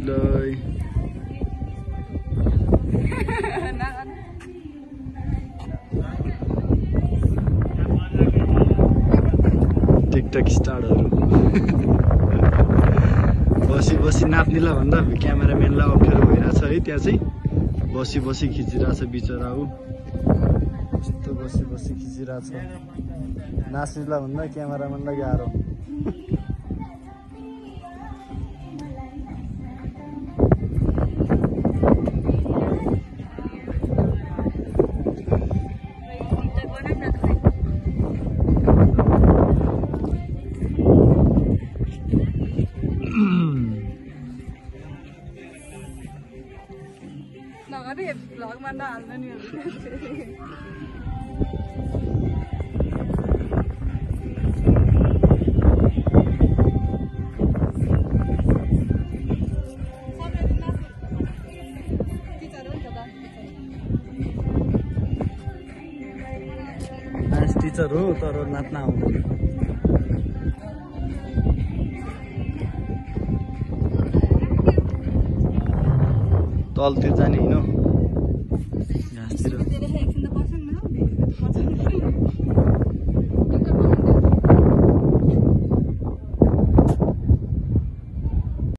लय टिकटक स्टारहरु बसी नाप्नेलाई भन्दा क्यामेराम्यानलाई अप्ठ्यारो भइरहेछ है। त्यहाँ चाहिँ बसी खिचिरहेछ बिचरा ऊ यस्तो बसी खिचिरहेछ। नाच्नेलाई भन्दा क्यामेराम्यानलाई गाह्रो। vlog mana alna ni dance teacher हो तर नाच्न आउँदैन। तलतिर जाने हैन।